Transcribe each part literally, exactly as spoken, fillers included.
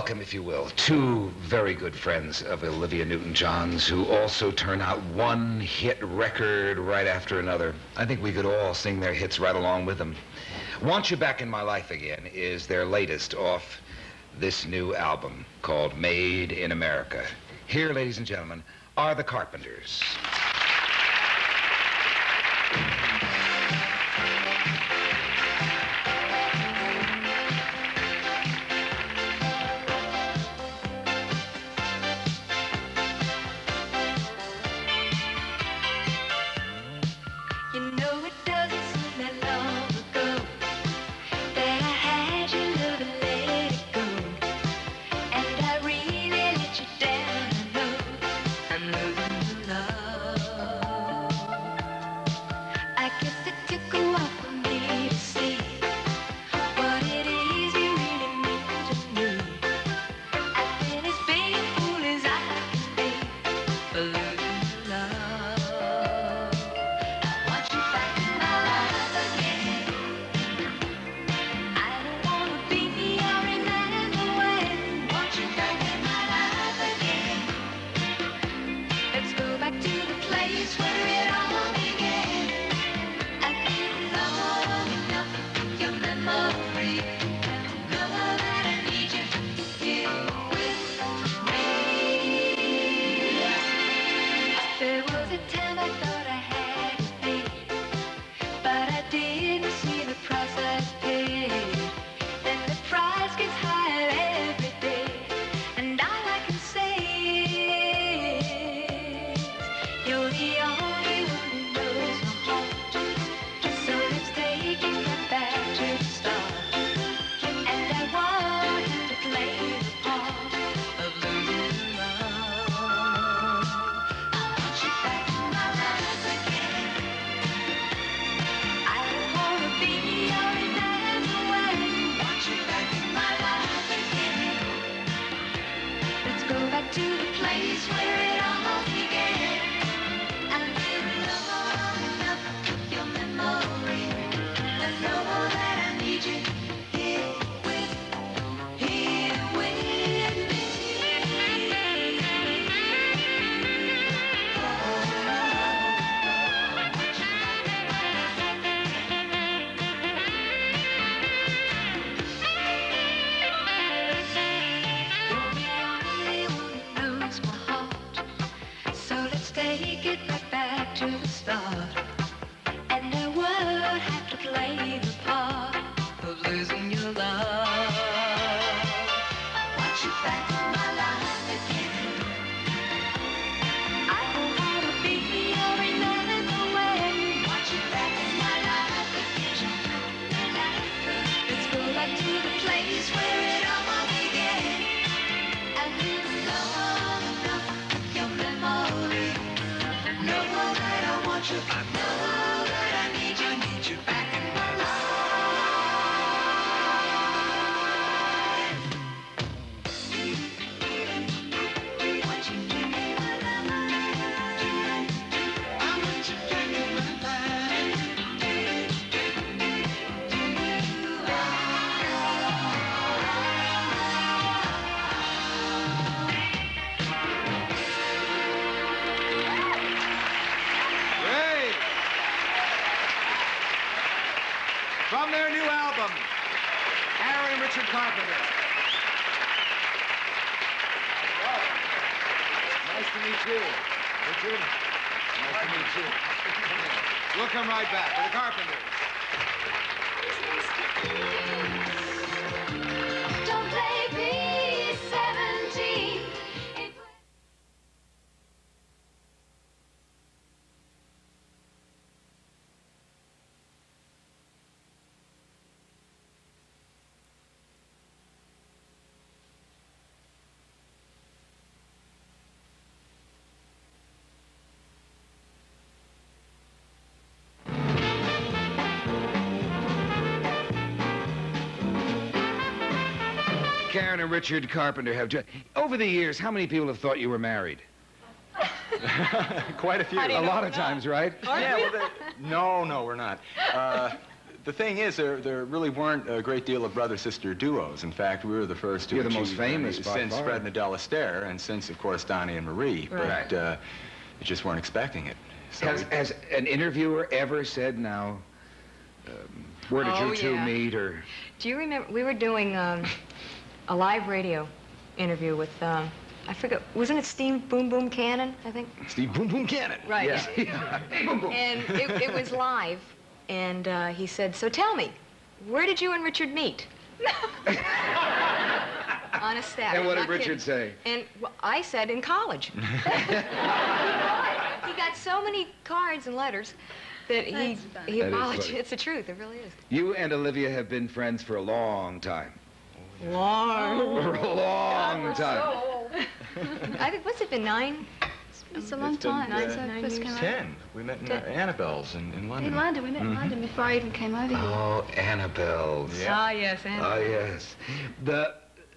welcome, if you will, two very good friends of Olivia Newton-John's who also turn out one hit record right after another. I think we could all sing their hits right along with them. Want You Back in My Life Again is their latest off this new album called Made in America. Here, ladies and gentlemen, are the Carpenters. From their new album, Harry and Richard Carpenter. Wow. Nice to meet you, Richard. Nice to meet you. We'll come right back with the Carpenters. Don't play B seventeen. Karen and Richard Carpenter have just... Over the years, how many people have thought you were married? Quite a few. How do you A know lot we're of not? times, right? Aren't Yeah, we? well, they, no, no, we're not. Uh, The thing is, there, there really weren't a great deal of brother-sister duos. In fact, we were the first to You're the achieve most famous by since far. Fred and Adele Astaire, and since, of course, Donnie and Marie. Right. But uh, they just weren't expecting it. So Has, we- has an interviewer ever said, now, um, where did Oh, you two yeah. meet, or... Do you remember, we were doing um, a live radio interview with, um, I forget, wasn't it Steve Boom Boom Cannon, I think? Steve Boom Boom Cannon. Right. Yeah. Boom Boom. And it, it was live, and uh, he said, so tell me, where did you and Richard meet? On a staff. And what Not did Richard kidding. say? And well, I said in college. He got so many cards and letters that he, That's funny. he That is apologized. funny. It's the truth, it really is. You and Olivia have been friends for a long time. Long. For a long time. I think, what's it been, nine? It's a long It's been, time uh, since I first came over. Ten. We met in uh, Annabelle's in, in London. In London, we met in London before I even came over here. Oh, Annabelle's. Yeah. Ah, yes, and Oh, yes. The...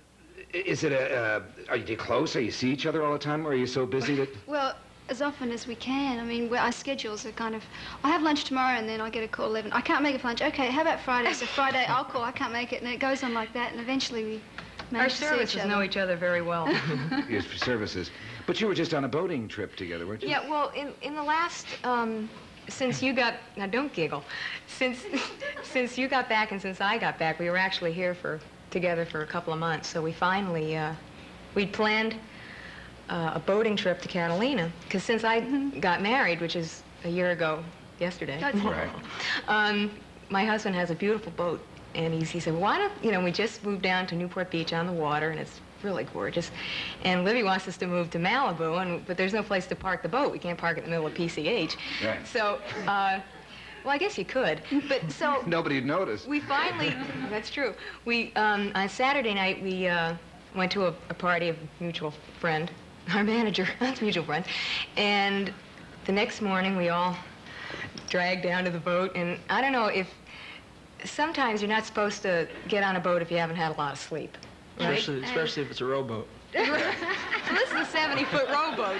Is it a... Uh, are you close? Are you see each other all the time, or are you so busy that... Well, as often as we can. I mean, we're, our schedules are kind of... I have lunch tomorrow, and then I get a call eleven. I can't make it for lunch. Okay, how about Friday? So Friday, I'll call. I can't make it, and it goes on like that, and eventually we our manage to see each services other. know each other very well. Your services. But you were just on a boating trip together, weren't you? Yeah, well, in, in the last, um, since you got, now don't giggle, since, since you got back and since I got back, we were actually here for, together for a couple of months, so we finally, uh, we'd planned uh, a boating trip to Catalina, because since I got married, which is a year ago yesterday, That's Right. um, my husband has a beautiful boat, and he's, he said, why don't, you know, we just moved down to Newport Beach on the water, and it's really gorgeous. And Libby wants us to move to Malibu, and but there's no place to park the boat. We can't park it in the middle of P C H. Right. So, uh, well, I guess you could. But so Nobody'd notice. we finally, that's true. We, um, on Saturday night, we uh, went to a, a party of a mutual friend, our manager, that's mutual friends. And the next morning, we all dragged down to the boat. And I don't know if, sometimes you're not supposed to get on a boat if you haven't had a lot of sleep. Right? Especially, especially if it's a rowboat. Well, this is a seventy-foot rowboat,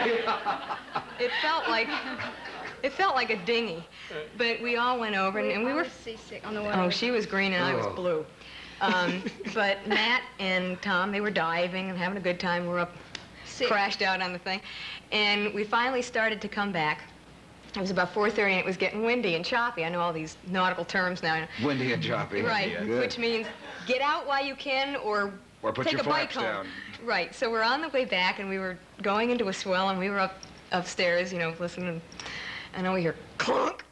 but it felt like it felt like a dinghy. But we all went over, and, and we I were. was seasick on the way. Oh, she was green and I was Oh. blue. Um, but Matt and Tom, they were diving and having a good time. We were up, Sick. crashed out on the thing, and we finally started to come back. It was about four thirty, and it was getting windy and choppy. I know all these nautical terms now. Windy and choppy. Right, Good. which means get out while you can, or Or put take your a bike flaps home. down. Right, so we're on the way back, and we were going into a swell, and we were up upstairs, you know, listening. And then we hear clunk.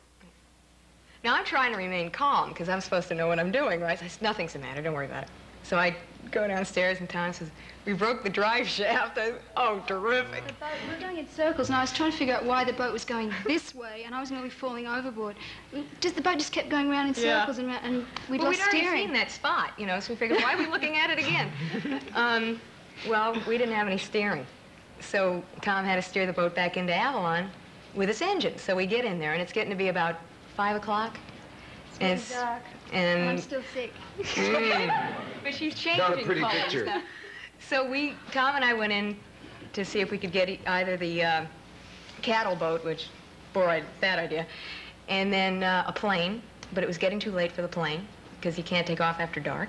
Now I'm trying to remain calm because I'm supposed to know what I'm doing, right? I said, nothing's the matter, don't worry about it. So I go downstairs, and Tom says, we broke the drive shaft. I, oh, terrific. The boat, we were going in circles, and I was trying to figure out why the boat was going this way, and I was nearly falling overboard. We Just the boat just kept going round in Yeah. circles, and, round, and we'd Well, lost we'd already steering. seen that spot, you know, so we figured, why are we looking at it again? Um, well, we didn't have any steering. So Tom had to steer the boat back into Avalon with its engine. So we get in there, and it's getting to be about five o'clock. It's really dark. And I'm still sick. Mm. But she's changing Not a pretty colors picture. now. So we, Tom and I went in to see if we could get e- either the uh, cattle boat, which, boy, bad idea, and then uh, a plane, but it was getting too late for the plane because you can't take off after dark.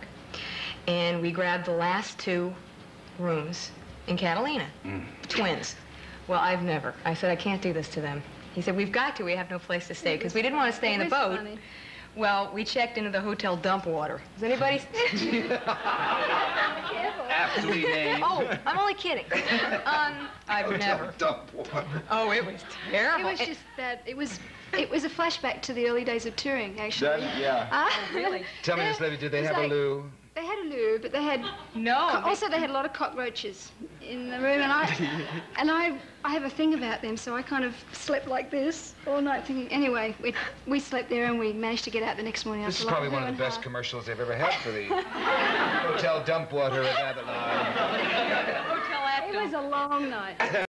And we grabbed the last two rooms in Catalina, twins. Well, I've never. I said, I can't do this to them. He said, we've got to. We have no place to stay because we didn't want to stay in the It was boat. funny. Well, we checked into the hotel dump water. Does anybody? Aptly named. Oh, I'm only kidding. Um, I've never. Dump water. Oh, it was terrible. It was just that, it was, it was a flashback to the early days of touring, actually. That- yeah. Ah, really? Tell me They- this, Libby, did they it was have a like- loo? They had a loo, but they had No. co- they- also they had a lot of cockroaches in the room, and I and I I have a thing about them, so I kind of slept like this all night thinking. Anyway, we we slept there, and we managed to get out the next morning. This is after like probably one an of the hour and a best half. commercials they've ever had for the hotel dump water at Avalon. Hotel at It was a long night.